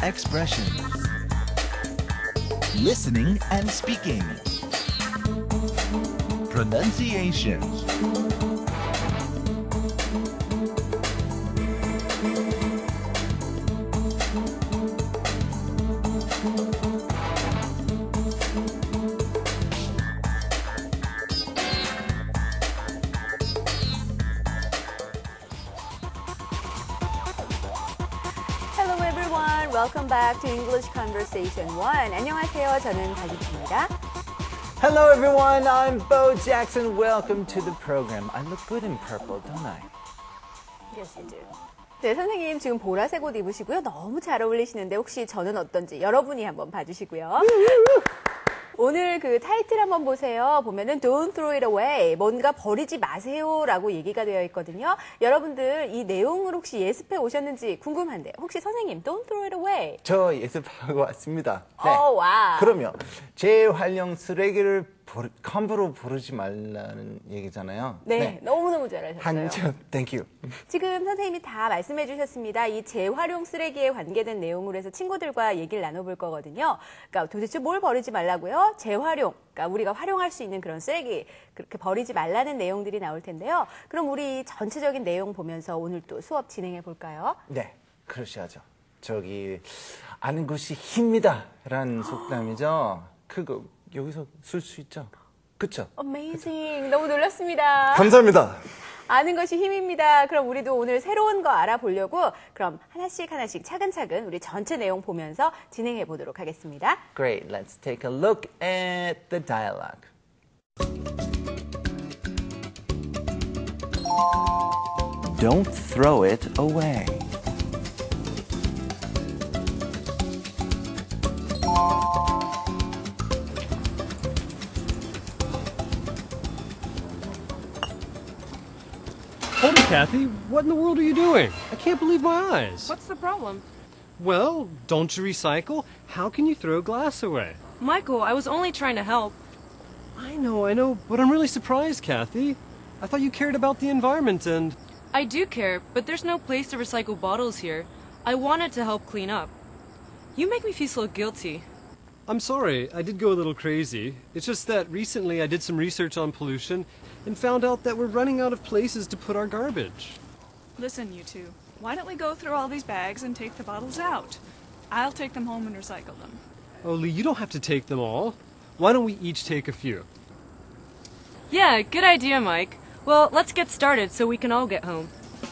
expressions. Listening and speaking. Pronunciation. Hello everyone. Welcome back to English Conversation 1. 안녕하세요. 저는 박이치입니다. Hello everyone, I'm Bo Jackson. Welcome to the program. I look good in purple, don't I? Yes, you do. 네, 선생님 지금 보라색 옷 입으시고요. 너무 잘 어울리시는데 혹시 저는 어떤지 여러분이 한번 봐주시고요. 오늘 그 타이틀 한번 보세요. 보면은 Don't throw it away. 뭔가 버리지 마세요라고 얘기가 되어 있거든요. 여러분들 이 내용을 혹시 예습해 오셨는지 궁금한데 혹시 선생님 Don't throw it away. 저 예습하고 왔습니다. 네. 와. 그러면 재활용 쓰레기를 함부로 버리지 말라는 얘기잖아요. 네, 너무너무 잘하셨어요. 한참, thank you. 지금 선생님이 다 말씀해 주셨습니다. 이 재활용 쓰레기에 관계된 내용으로 해서 친구들과 얘기를 나눠볼 거거든요. 그러니까 도대체 뭘 버리지 말라고요? 재활용. 그러니까 우리가 활용할 수 있는 그런 쓰레기 그렇게 버리지 말라는 내용들이 나올 텐데요. 그럼 우리 전체적인 내용 보면서 오늘 또 수업 진행해 볼까요? 네, 그러셔야죠. 저기 아는 것이 힘이다 라는 속담이죠. 그거 여기서 쓸 수 있죠. 그쵸? Amazing. 너무 놀랐습니다. 감사합니다. 아는 것이 힘입니다. 그럼 우리도 오늘 새로운 거 알아보려고 그럼 하나씩 차근차근 우리 전체 내용 보면서 진행해 보도록 하겠습니다. Great. Let's take a look at the dialogue. Don't throw it away. Hold it, Kathy. What in the world are you doing? I can't believe my eyes. What's the problem? Well, don't you recycle? How can you throw glass away? Michael, I was only trying to help. I know, but I'm really surprised, Kathy. I thought you cared about the environment and... I do care, but there's no place to recycle bottles here. I wanted to help clean up. You make me feel so guilty. I'm sorry, I did go a little crazy. It's just that recently I did some research on pollution and found out that we're running out of places to put our garbage. Listen, you two. Why don't we go through all these bags and take the bottles out? I'll take them home and recycle them. Oh, Lee, you don't have to take them all. Why don't we each take a few? Yeah, good idea, Mike. Well, let's get started so we can all get home.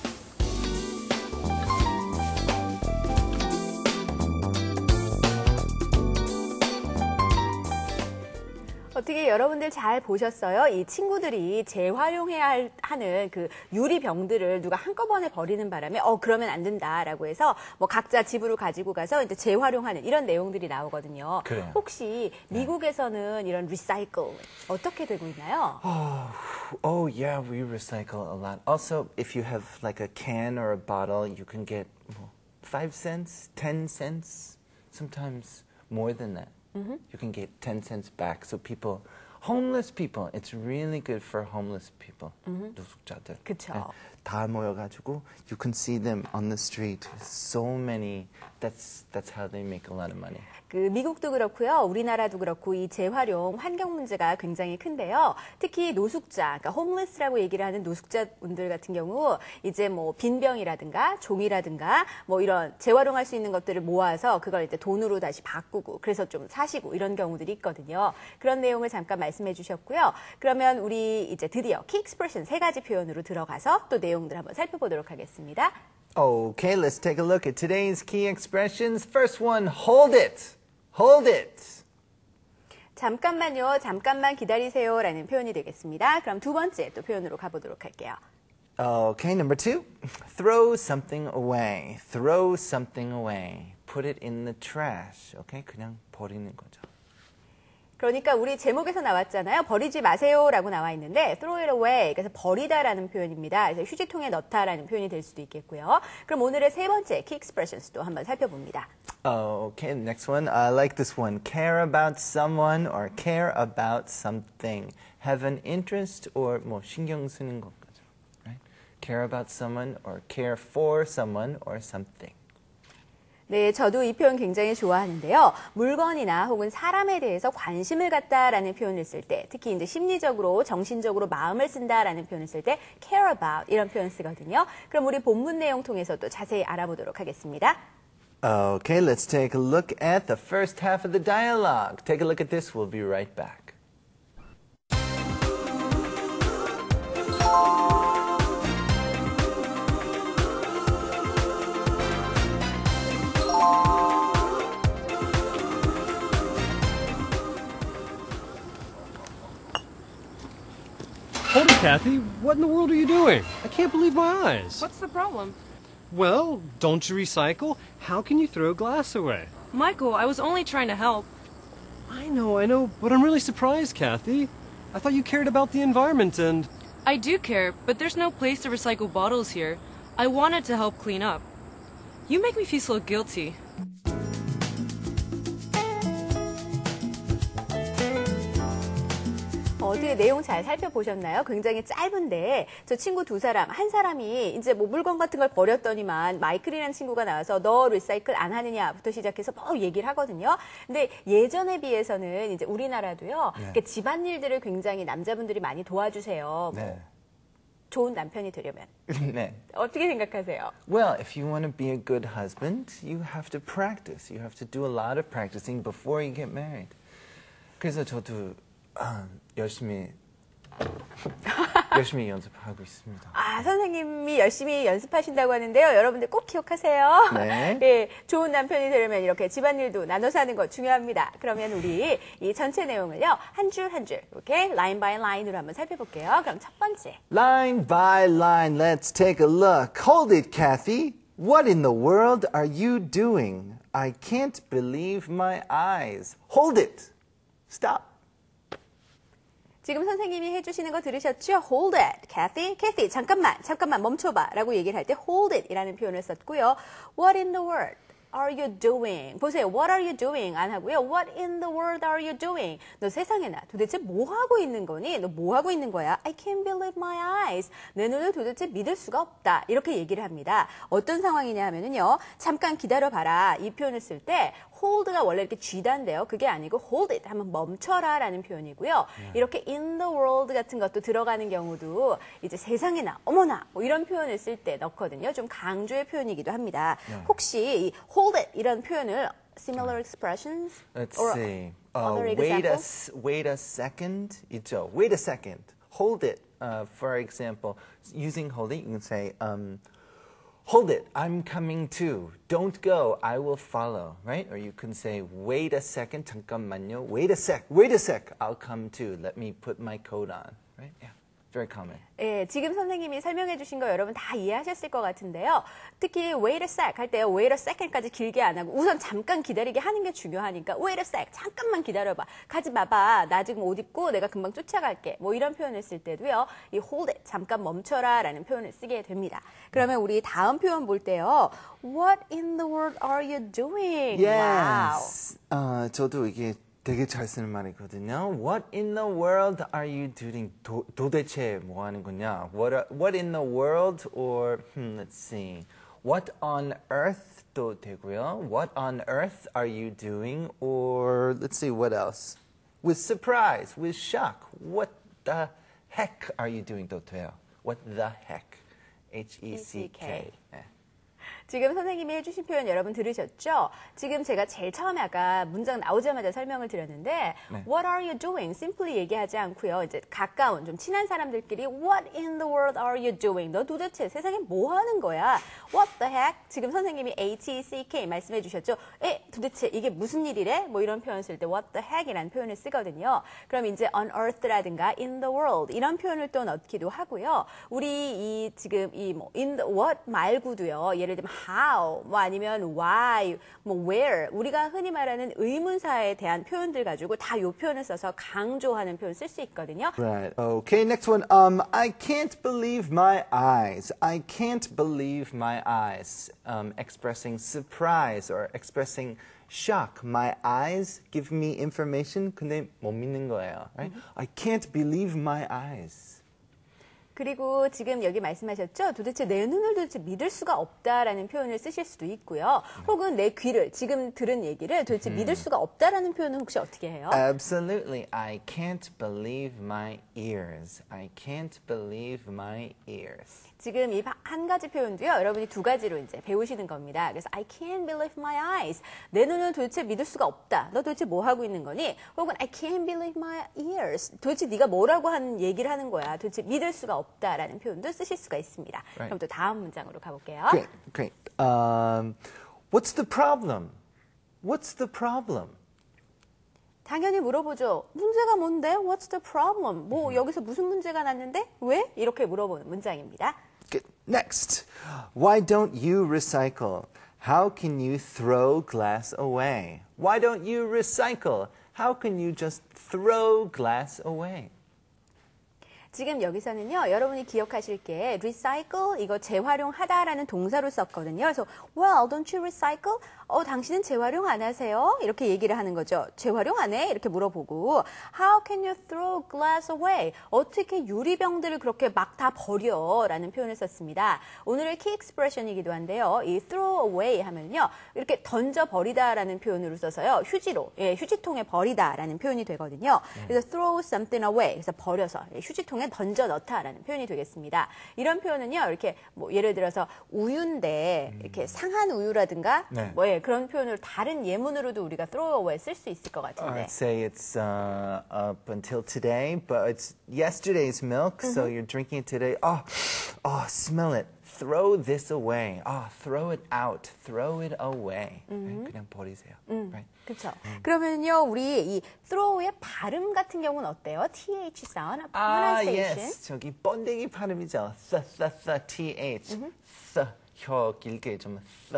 어떻게 여러분들 잘 보셨어요? 이 친구들이 재활용해야 하는 그 유리병들을 누가 한꺼번에 버리는 바람에 그러면 안 된다라고 해서 뭐 각자 집으로 가지고 가서 이제 재활용하는 이런 내용들이 나오거든요. 그래요. 혹시 미국에서는 이런 리사이클 어떻게 되고 있나요? Oh yeah, we recycle a lot. Also, if you have like a can or a bottle, you can get 5 cents, 10 cents, sometimes more than that. You can get 10 cents back. So people, homeless people, it's really good for homeless people. 노숙자들. 그쵸. 네, 다 모여가지고, you can see them on the street. So many. That's how they make a lot of money. 그 미국도 그렇고요. 우리나라도 그렇고 이 재활용 환경 문제가 굉장히 큰데요. 특히 노숙자, 그러니까 홈리스라고 얘기를 하는 노숙자분들 같은 경우 이제 뭐 빈병이라든가 종이라든가 뭐 이런 재활용할 수 있는 것들을 모아서 그걸 이제 돈으로 다시 바꾸고 그래서 좀 사시고 이런 경우들이 있거든요. 그런 내용을 잠깐 말씀해 주셨고요. 그러면 우리 이제 드디어 키 익스프레션 3가지 표현으로 들어가서 또 내용들 한번 살펴보도록 하겠습니다. Okay, let's take a look at today's key expressions. First one, hold it. Hold it. 잠깐만요. 잠깐만 기다리세요라는 표현이 되겠습니다. 그럼 두 번째 또 표현으로 가보도록 할게요. Okay, number 2, throw something away. Throw something away. Put it in the trash. Okay, 그냥 버리는 거죠. 그러니까 우리 제목에서 나왔잖아요. 버리지 마세요라고 나와 있는데 throw it away. 그래서 버리다라는 표현입니다. 그래서 휴지통에 넣다라는 표현이 될 수도 있겠고요. 그럼 오늘의 세 번째 key expressions도 한번 살펴봅니다. Okay, next one. I like this one. Care about someone or care about something. Have an interest or 뭐 신경 쓰는 것 거죠. Right? Care about someone or care for someone or something. 네, 저도 이 표현 굉장히 좋아하는데요. 물건이나 혹은 사람에 대해서 관심을 갖다라는 표현을 쓸 때, 특히 이제 심리적으로, 정신적으로 마음을 쓴다라는 표현을 쓸 때 care about 이런 표현 쓰거든요. 그럼 우리 본문 내용 통해서 또 자세히 알아보도록 하겠습니다. Okay, let's take a look at the first half of the dialogue. Take a look at this. We'll be right back. Hold it, Kathy. What in the world are you doing? I can't believe my eyes. What's the problem? Well, don't you recycle? How can you throw glass away? Michael, I was only trying to help. I know, but I'm really surprised, Kathy. I thought you cared about the environment and... I do care, but there's no place to recycle bottles here. I wanted to help clean up. You make me feel so guilty. 어떻게 내용 잘 살펴보셨나요? 굉장히 짧은데 저 친구 두 사람, 한 사람이 이제 뭐 물건 같은 걸 버렸더니만 마이클이라는 친구가 나와서 너 리사이클 안 하느냐부터 시작해서 뭐 얘기를 하거든요. 근데 예전에 비해서는 이제 우리나라도요. 이렇게 집안일들을 굉장히 남자분들이 많이 도와주세요. 네. 좋은 남편이 되려면 네. 어떻게 생각하세요? Well, if you want to be a good husband, you have to practice. You have to do a lot of practicing before you get married. 그래서 저도 열심히 연습하고 있습니다. 아, 선생님이 열심히 연습하신다고 하는데요. 여러분들 꼭 기억하세요. 네. 예, 좋은 남편이 되려면 이렇게 집안일도 나눠서 하는 거 중요합니다. 그러면 우리 이 전체 내용을요. 한 줄 한 줄 이렇게 라인 바이 라인으로 한번 살펴볼게요. 그럼 첫 번째. Line by line, let's take a look. Hold it, Kathy. What in the world are you doing? I can't believe my eyes. Hold it. Stop. 지금 선생님이 해주시는 거 들으셨죠? Hold it, Kathy. Kathy, 잠깐만 멈춰봐 라고 얘기를 할 때 hold it 이라는 표현을 썼고요. What in the world are you doing? 보세요. What are you doing? 안 하고요. What in the world are you doing? 너 세상에나 도대체 뭐 하고 있는 거니? 너 뭐 하고 있는 거야? I can't believe my eyes. 내 눈을 도대체 믿을 수가 없다. 이렇게 얘기를 합니다. 어떤 상황이냐 하면은요. 잠깐 기다려봐라. 이 표현을 쓸 때 hold가 원래 이렇게 쥐다인데요. 그게 아니고 hold it 하면 멈춰라 라는 표현이고요. 이렇게 in the world 같은 것도 들어가는 경우도 이제 세상에나 어머나 뭐 이런 표현을 쓸 때 넣거든요. 좀 강조의 표현이기도 합니다. 혹시 이 hold it 이런 표현을 similar expressions Let's or see. other example? Wait a second. 있죠. Wait a second. Hold it. For example, using hold it, you can say, hold it. I'm coming too. Don't go. I will follow. Right? Or you can say, wait a second. 잠깐만요. Wait a sec. I'll come too. Let me put my coat on. Right? Yeah. Very common. 예, 지금 선생님이 설명해 주신 거 여러분 다 이해하셨을 것 같은데요. 특히 wait a sec 할 때요. wait a second까지 길게 안 하고 우선 잠깐 기다리게 하는 게 중요하니까 wait a sec 잠깐만 기다려봐. 가지 마봐. 나 지금 옷 입고 내가 금방 쫓아갈게. 뭐 이런 표현을 쓸 때도요. 이 hold it 잠깐 멈춰라 라는 표현을 쓰게 됩니다. 그러면 우리 다음 표현 볼 때요. What in the world are you doing? Yes. 저도 이게 되게 잘 쓰는 말이거든요. What in the world are you doing? 도대체 뭐 하는 거냐? What in the world? Or let's see. What on earth도 되고요. What on earth are you doing? Or let's see what else. With surprise, with shock. What the heck are you doing도 돼요. What the heck? H-E-C-K. 네. 지금 선생님이 해주신 표현 여러분 들으셨죠? 지금 제가 제일 처음에 아까 문장 나오자마자 설명을 드렸는데 What are you doing? simply 얘기하지 않고요. 이제 가까운 좀 친한 사람들끼리 What in the world are you doing? 너 도대체 세상에 뭐 하는 거야? What the heck? 지금 선생님이 H-E-C-K 말씀해 주셨죠? 도대체 이게 무슨 일이래? 뭐 이런 표현 쓸 때 What the heck이라는 표현을 쓰거든요. 그럼 이제 on earth라든가 in the world 이런 표현을 또 넣기도 하고요. 우리 이 지금 이 뭐 in the what 말고도요. 예를 들면 how, 뭐 아니면 why, 뭐 where 우리가 흔히 말하는 의문사에 대한 표현들 가지고 다 이 표현을 써서 강조하는 표현 쓸 수 있거든요. Right. Okay, next one. I can't believe my eyes. I can't believe my eyes. Expressing surprise or expressing shock. My eyes give me information. 근데 못 믿는 거예요. Right? I can't believe my eyes. 그리고 지금 여기 말씀하셨죠? 도대체 내 눈을 도대체 믿을 수가 없다라는 표현을 쓰실 수도 있고요. 혹은 내 귀를, 지금 들은 얘기를 도대체 믿을 수가 없다라는 표현은 혹시 어떻게 해요? Absolutely. I can't believe my ears. I can't believe my ears. 지금 이 한 가지 표현도요, 여러분이 두 가지로 이제 배우시는 겁니다. 그래서 I can't believe my eyes. 내 눈은 도대체 믿을 수가 없다. 너 도대체 뭐 하고 있는 거니? 혹은 I can't believe my ears. 도대체 네가 뭐라고 하는 얘기를 하는 거야. 도대체 믿을 수가 없다라는 표현도 쓰실 수가 있습니다. Right. 그럼 또 다음 문장으로 가볼게요. Great, great. What's the problem? What's the problem? 당연히 물어보죠. 문제가 뭔데? What's the problem? 뭐 여기서 무슨 문제가 났는데? 왜? 이렇게 물어보는 문장입니다. Good. Next. Why don't you recycle? How can you throw glass away? Why don't you recycle? How can you just throw glass away? 지금 여기서는요, 여러분이 기억하실 게 recycle, 이거 재활용하다라는 동사로 썼거든요. 그래서 well, don't you recycle? 당신은 재활용 안 하세요? 이렇게 얘기를 하는 거죠. 재활용 안 해? 이렇게 물어보고 How can you throw glass away? 어떻게 유리병들을 그렇게 막 다 버려? 라는 표현을 썼습니다. 오늘의 키 익스프레션이기도 한데요. 이 throw away 하면요, 이렇게 던져버리다라는 표현으로 써서요. 휴지로, 휴지통에 버리다라는 표현이 되거든요. 그래서 throw something away, 그래서 버려서 휴지통에 던져 넣다라는 표현이 되겠습니다. 이런 표현은요, 이렇게 뭐 예를 들어서 우유인데 이렇게 상한 우유라든가 네. 그런 표현을 다른 예문으로도 우리가 throw away 쓸 수 있을 것 같은데. I'd say it's up until today, but it's yesterday's milk, so you're drinking it today. Oh, smell it. Throw this away. Throw it out. Throw it away. Right? 그냥 버리세요. Right? 그렇죠. 그러면요, 우리 이 throw의 발음 같은 경우는 어때요? TH sound, pronunciation. yes. 저기 번데기 발음이죠. th. 혀 길게 좀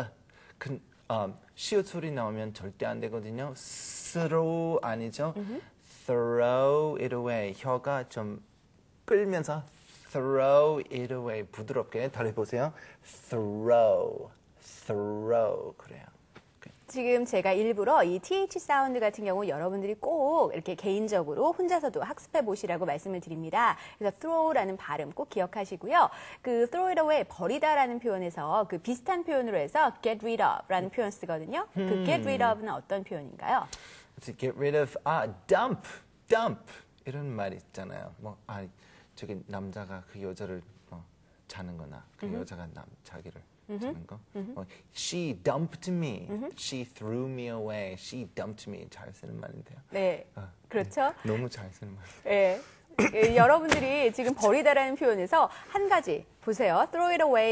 시옷 소리 나오면 절대 안 되거든요. throw 아니죠. throw it away. 혀가 좀 끌면서 throw it away. 부드럽게 달해보세요. throw. 그래요. 지금 제가 일부러 이 TH 사운드 같은 경우 여러분들이 꼭 이렇게 개인적으로 혼자서도 학습해 보시라고 말씀을 드립니다. 그래서 throw라는 발음 꼭 기억하시고요. 그 throw it away, 버리다라는 표현에서 그 비슷한 표현으로 해서 get rid of라는 표현 쓰거든요. 그 get rid of는 어떤 표현인가요? To get rid of, dump. 이런 말 있잖아요. 저기 남자가 그 여자를 자는 거나 그 여자가 자기를 자는 거. She dumped me. She threw me away. She dumped me. 잘 쓰는 말인데요. 네, 그렇죠. 너무 잘 쓰는 말. 예. 여러분들이 지금 버리다라는 표현에서 한 가지 보세요. throw it away.